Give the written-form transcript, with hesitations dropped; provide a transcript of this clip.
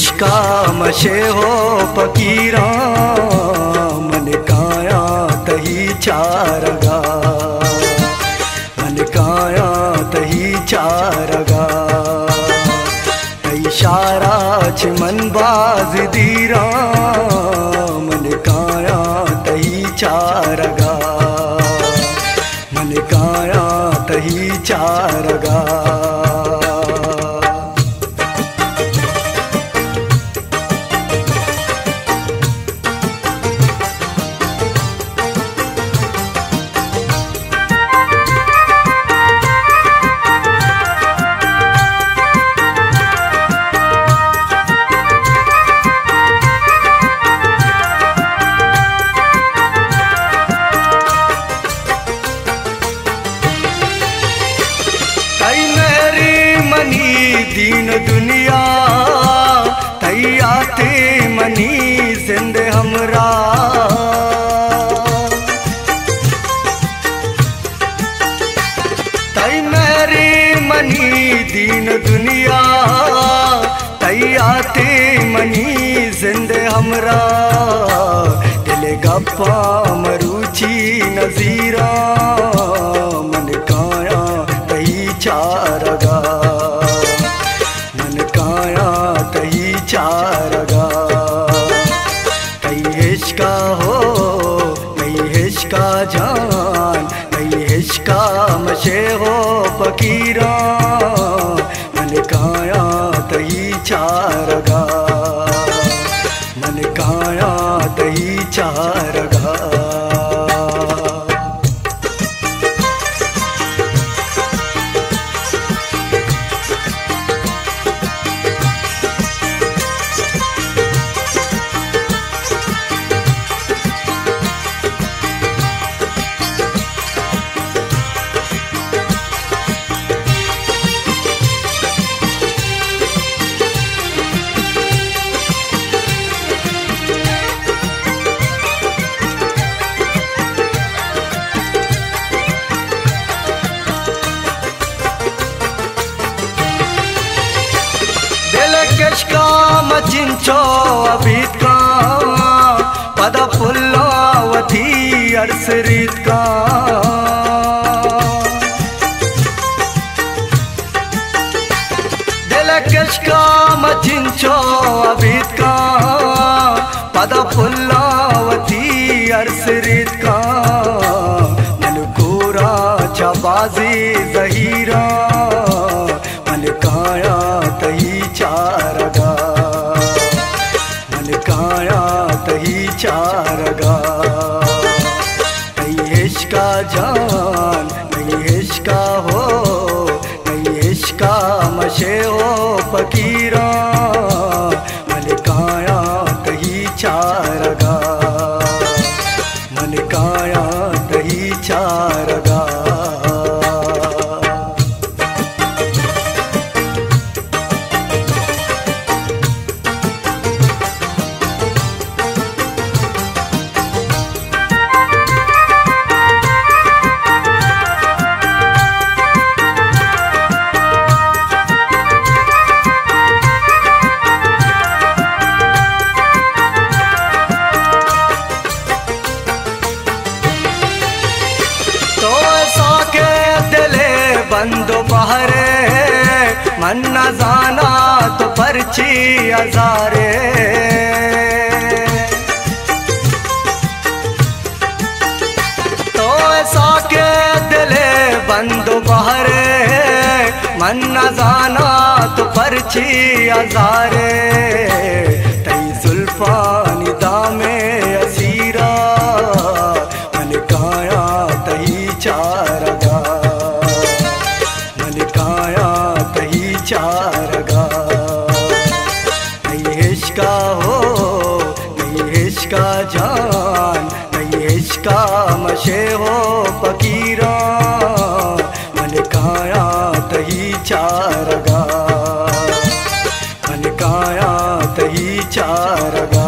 इश्का मशे हो फकीरा मन काया तही चारगा मन काया तही चारगा इशारा छ मन बाज दीरा मन काया तही चारगा मन काया तही चारगा दीन दुनिया तई आते मनी जिंद हमरा तई मेरी मनी दीन दुनिया तई आते मनी जिंद हमरा दिल गप्पा मरुची नजीरा मन काया तई चारगा चारगा कई हिचका हो कई हिचका जान कई हिचका मशे हो फकीरा मन काया तही चारगा मन काया तही चारगा किसका मचिंचो अबीत का पद पुल्लावती अर्सरीत का दिल किसका मचिंचो अबीत का पद पुल्लावती अर्सरीत का मनकूरा चबाजी जहीरा मन काया तही चारगा मन काया तही चारगा कई हिचका जान कई हिचका हो कई हिचका मशे हो फकीरा मन काया तही चारगा मन काया तही चारगा बंदो बहरे मन न जाना तो पर्ची हजारे तो ऐसा के दिले बंदो बहरे मन न जाना तो पर्ची हजारे तई सुल्फानी दामे असीरा मन काया तही चारगा चारगा कई हिचका हो कई हिचका जान कई हिचका मशे हो फकीरा मन काया तही चारगा मन काया तही चारगा